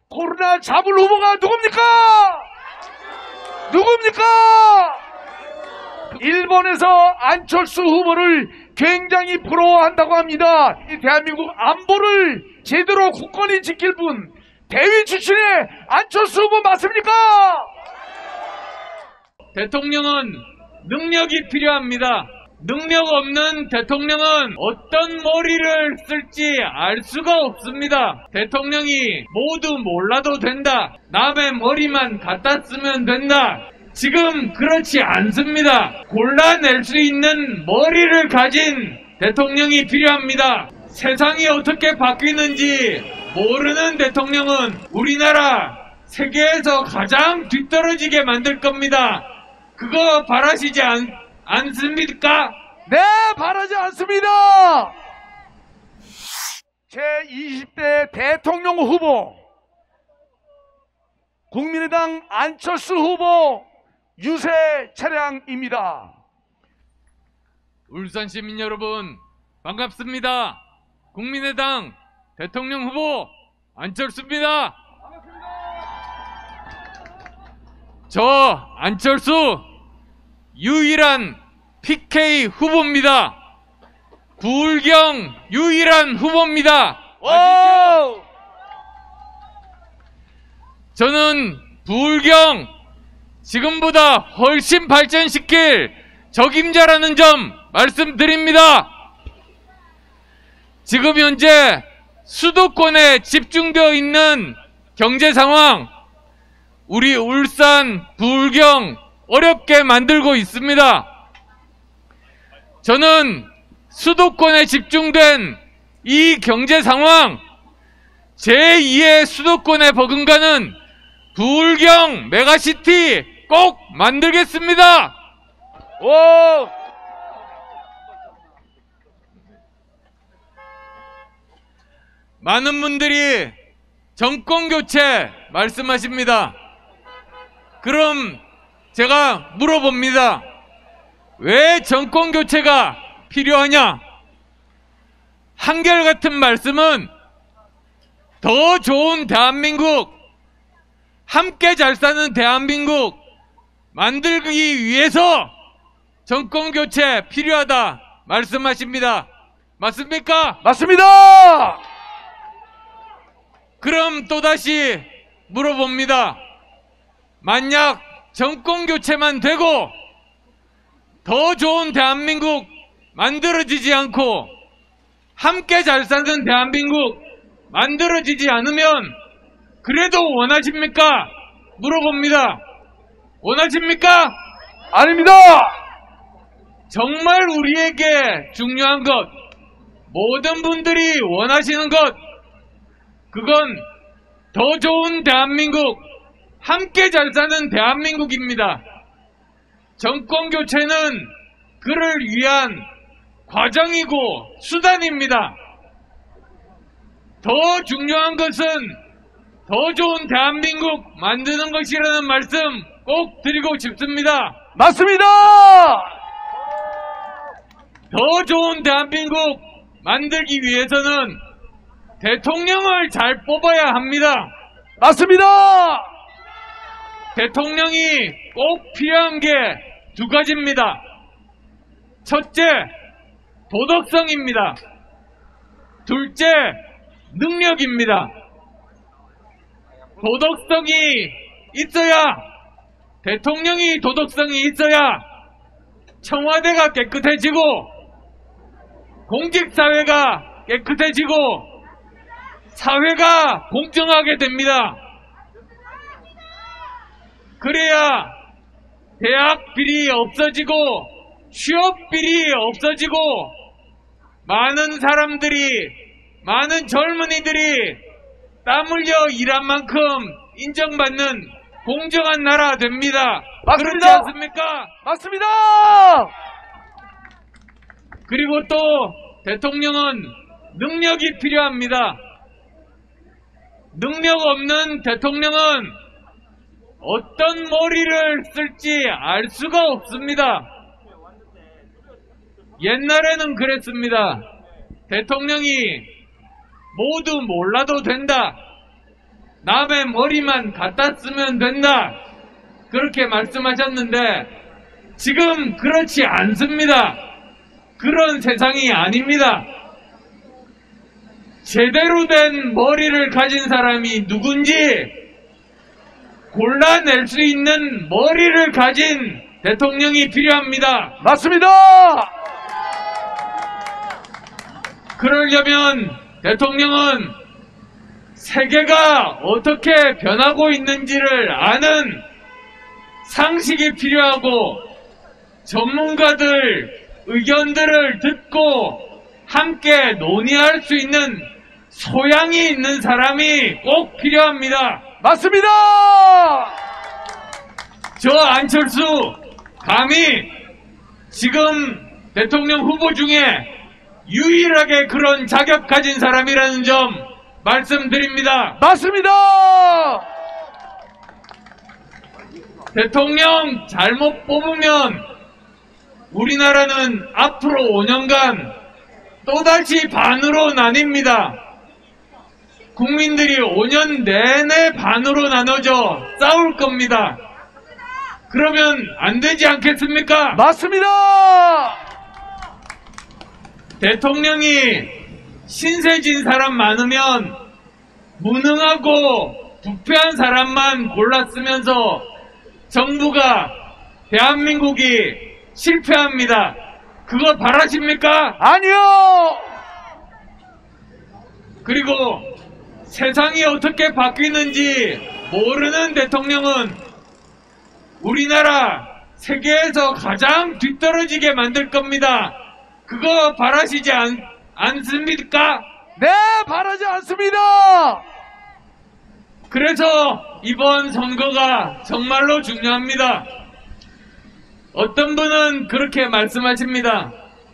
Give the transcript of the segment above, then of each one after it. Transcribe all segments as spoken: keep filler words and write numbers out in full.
코로나 잡을 후보가 누굽니까? 누굽니까? 일본에서 안철수 후보를 굉장히 부러워한다고 합니다. 이 대한민국 안보를 제대로 굳건히 지킬 분, 대위 출신의 안철수 후보 맞습니까? 대통령은 능력이 필요합니다. 능력 없는 대통령은 어떤 머리를 쓸지 알 수가 없습니다. 대통령이 모두 몰라도 된다. 남의 머리만 갖다 쓰면 된다. 지금 그렇지 않습니다. 골라낼 수 있는 머리를 가진 대통령이 필요합니다. 세상이 어떻게 바뀌는지 모르는 대통령은 우리나라 세계에서 가장 뒤떨어지게 만들 겁니다. 그거 바라시지 않, 않습니까? 네, 바라지 않습니다. 제이십 대 대통령 후보 국민의당 안철수 후보 유세 차량입니다. 울산 시민 여러분 반갑습니다. 국민의당 대통령 후보 안철수입니다. 저 안철수 유일한 피케이 후보입니다. 구울경 유일한 후보입니다. 아시죠? 저는 부울경 지금보다 훨씬 발전시킬 적임자라는 점 말씀드립니다. 지금 현재 수도권에 집중되어 있는 경제 상황, 우리 울산, 부울경 어렵게 만들고 있습니다. 저는 수도권에 집중된 이 경제 상황, 제이의 수도권에 버금가는 부울경 메가시티 꼭 만들겠습니다. 오! 많은 분들이 정권교체 말씀하십니다. 그럼 제가 물어봅니다. 왜 정권교체가 필요하냐? 한결같은 말씀은 더 좋은 대한민국, 함께 잘 사는 대한민국 만들기 위해서 정권교체 필요하다 말씀하십니다. 맞습니까? 맞습니다. 그럼 또다시 물어봅니다. 만약 정권교체만 되고 더 좋은 대한민국 만들어지지 않고 함께 잘 사는 대한민국 만들어지지 않으면 그래도 원하십니까? 물어봅니다. 원하십니까? 아닙니다. 정말 우리에게 중요한 것, 모든 분들이 원하시는 것, 그건 더 좋은 대한민국, 함께 잘 사는 대한민국입니다. 정권교체는 그를 위한 과정이고 수단입니다. 더 중요한 것은 더 좋은 대한민국 만드는 것이라는 말씀 꼭 드리고 싶습니다. 맞습니다. 더 좋은 대한민국 만들기 위해서는 대통령을 잘 뽑아야 합니다. 맞습니다. 대통령이 꼭 필요한 게 두 가지입니다. 첫째, 도덕성입니다. 둘째, 능력입니다. 도덕성이 있어야, 대통령이 도덕성이 있어야 청와대가 깨끗해지고 공직사회가 깨끗해지고 사회가 공정하게 됩니다. 그래야 대학 비리 없어지고 취업 비리 없어지고 많은 사람들이, 많은 젊은이들이 땀 흘려 일한 만큼 인정받는 공정한 나라 됩니다. 맞습니다. 그렇지 않습니까? 맞습니다. 그리고 또 대통령은 능력이 필요합니다. 능력 없는 대통령은 어떤 머리를 쓸지 알 수가 없습니다. 옛날에는 그랬습니다. 대통령이 모두 몰라도 된다. 남의 머리만 갖다 쓰면 된다. 그렇게 말씀하셨는데 지금 그렇지 않습니다. 그런 세상이 아닙니다. 제대로 된 머리를 가진 사람이 누군지 골라낼 수 있는 머리를 가진 대통령이 필요합니다. 맞습니다. 그러려면 대통령은 세계가 어떻게 변하고 있는지를 아는 상식이 필요하고 전문가들 의견들을 듣고 함께 논의할 수 있는 소양이 있는 사람이 꼭 필요합니다. 맞습니다. 저 안철수 감히 지금 대통령 후보 중에 유일하게 그런 자격 가진 사람이라는 점 말씀드립니다. 맞습니다. 대통령 잘못 뽑으면 우리나라는 앞으로 오 년간 또다시 반으로 나뉩니다. 국민들이 오 년 내내 반으로 나눠져 싸울 겁니다. 그러면 안 되지 않겠습니까? 맞습니다. 대통령이 신세진 사람 많으면 무능하고 부패한 사람만 골랐으면서 정부가 대한민국이 실패합니다. 그거 바라십니까? 아니요. 그리고 세상이 어떻게 바뀌는지 모르는 대통령은 우리나라 세계에서 가장 뒤떨어지게 만들 겁니다. 그거 바라시지 않, 않습니까? 네, 바라지 않습니다. 그래서 이번 선거가 정말로 중요합니다. 어떤 분은 그렇게 말씀하십니다.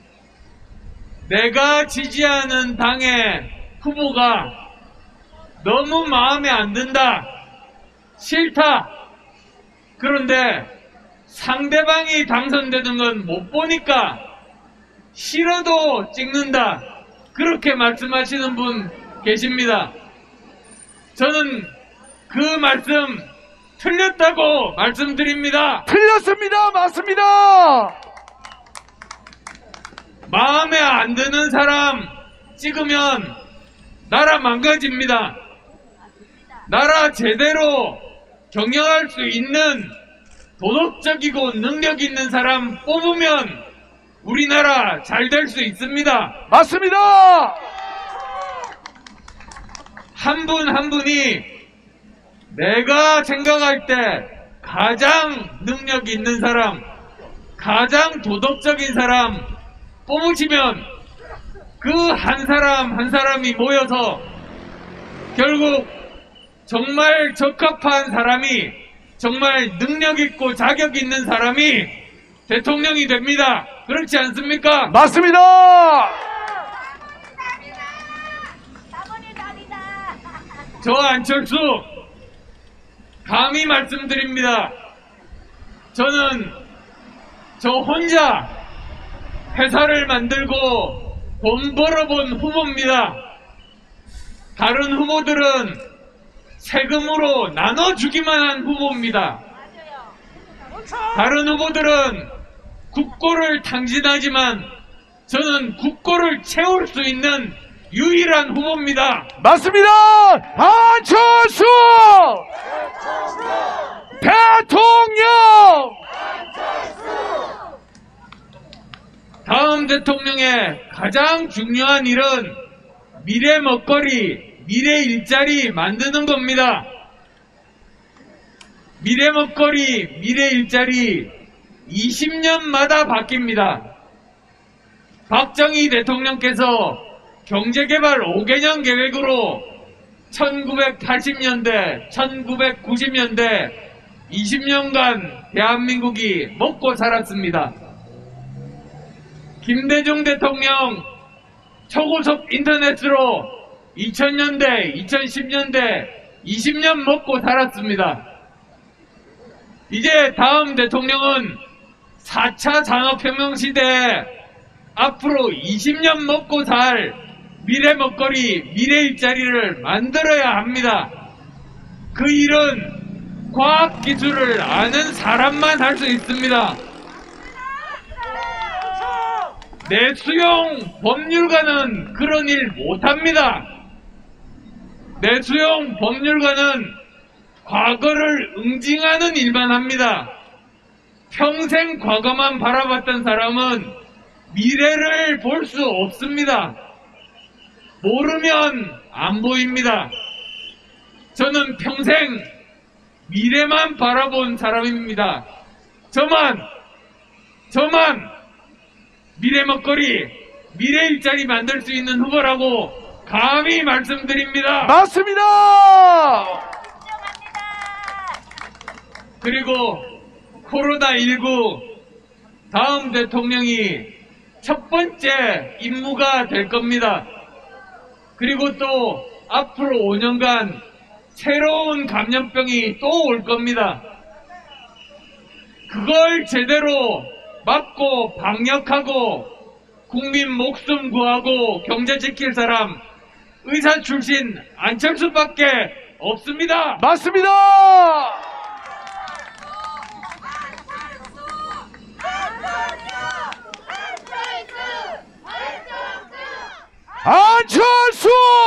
내가 지지하는 당의 후보가 너무 마음에 안 든다. 싫다. 그런데 상대방이 당선되는 건 못 보니까 싫어도 찍는다. 그렇게 말씀하시는 분 계십니다. 저는 그 말씀 틀렸다고 말씀드립니다. 틀렸습니다. 맞습니다. 마음에 안 드는 사람 찍으면 나라 망가집니다. 나라 제대로 경영할 수 있는 도덕적이고 능력 있는 사람 뽑으면 우리나라 잘 될 수 있습니다. 맞습니다. 한 분 한 분이 내가 생각할 때 가장 능력 있는 사람, 가장 도덕적인 사람 뽑으시면 그 한 사람 한 사람이 모여서 결국 정말 적합한 사람이, 정말 능력 있고 자격 있는 사람이 대통령이 됩니다. 그렇지 않습니까? 맞습니다. 저 안철수 감히 말씀드립니다. 저는 저 혼자 회사를 만들고 돈 벌어본 후보입니다. 다른 후보들은 세금으로 나눠주기만 한 후보입니다. 다른 후보들은 국고를 탕진하지만 저는 국고를 채울 수 있는 유일한 후보입니다. 맞습니다. 안철수 대통령. 다음 대통령의 가장 중요한 일은 미래 먹거리, 미래 일자리 만드는 겁니다. 미래 먹거리, 미래 일자리 이십 년마다 바뀝니다. 박정희 대통령께서 경제개발 오 개년 계획으로 천구백팔십 년대, 천구백구십 년대 이십 년간 대한민국이 먹고 살았습니다. 김대중 대통령 초고속 인터넷으로 이천 년대, 이천십 년대 이십 년 먹고 살았습니다. 이제 다음 대통령은 사 차 산업혁명 시대에 앞으로 이십 년 먹고 살 미래 먹거리, 미래 일자리를 만들어야 합니다. 그 일은 과학기술을 아는 사람만 할 수 있습니다. 내수용 법률가는 그런 일 못합니다. 내수용 법률가는 과거를 응징하는 일만 합니다. 평생 과거만 바라봤던 사람은 미래를 볼 수 없습니다. 모르면 안 보입니다. 저는 평생 미래만 바라본 사람입니다. 저만, 저만 미래 먹거리, 미래 일자리 만들 수 있는 후보라고 감히 말씀드립니다. 맞습니다. 그리고 코로나십구 다음 대통령이 첫 번째 임무가 될 겁니다. 그리고 또 앞으로 오 년간 새로운 감염병이 또 올 겁니다. 그걸 제대로 막고 방역하고 국민 목숨 구하고 경제 지킬 사람 의사 출신 안철수밖에 없습니다. 맞습니다. 안철수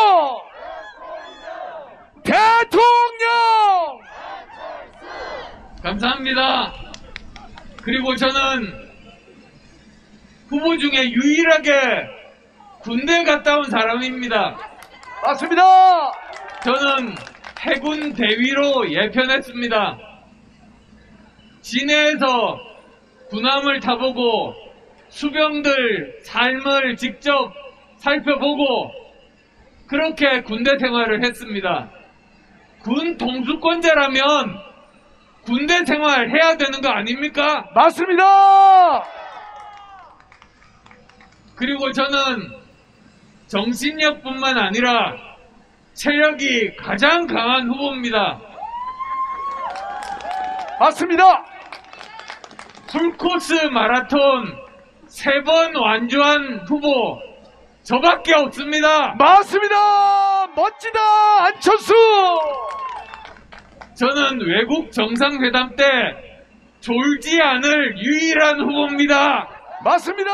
대통령! 감사합니다. 그리고 저는 후보 중에 유일하게 군대 갔다 온 사람입니다. 맞습니다. 저는 해군 대위로 예편했습니다. 진해에서 군함을 타보고 수병들 삶을 직접 살펴보고 그렇게 군대 생활을 했습니다. 군 통수권자라면 군대 생활 해야 되는 거 아닙니까? 맞습니다. 그리고 저는 정신력뿐만 아니라 체력이 가장 강한 후보입니다. 맞습니다. 풀코스 마라톤 세 번 완주한 후보 저밖에 없습니다. 맞습니다. 멋지다 안철수. 저는 외국 정상회담 때 졸지 않을 유일한 후보입니다. 맞습니다.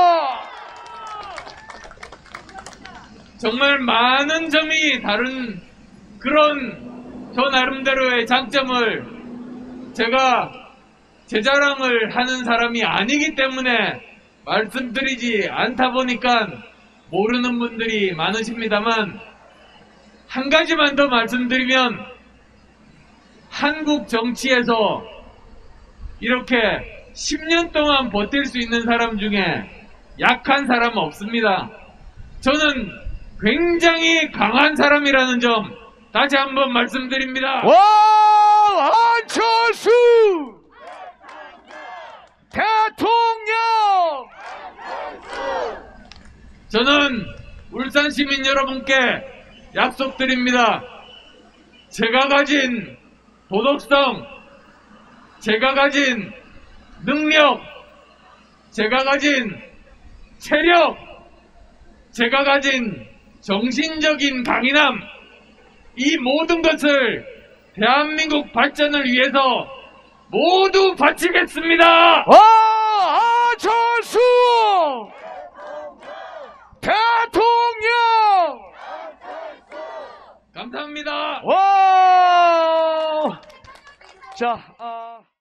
정말 많은 점이 다른 그런 저 나름대로의 장점을 제가 제 자랑을 하는 사람이 아니기 때문에 말씀드리지 않다 보니까 모르는 분들이 많으십니다만 한 가지만 더 말씀드리면 한국 정치에서 이렇게 십 년 동안 버틸 수 있는 사람 중에 약한 사람은 없습니다. 저는 굉장히 강한 사람이라는 점 다시 한번 말씀드립니다. 와 안철수 대통령. 저는 울산 시민 여러분께 약속드립니다. 제가 가진 도덕성, 제가 가진 능력, 제가 가진 체력, 제가 가진 정신적인 강인함, 이 모든 것을 대한민국 발전을 위해서 모두 바치겠습니다. 와 안철수 대통령. 감사합니다. 와. 자. 아...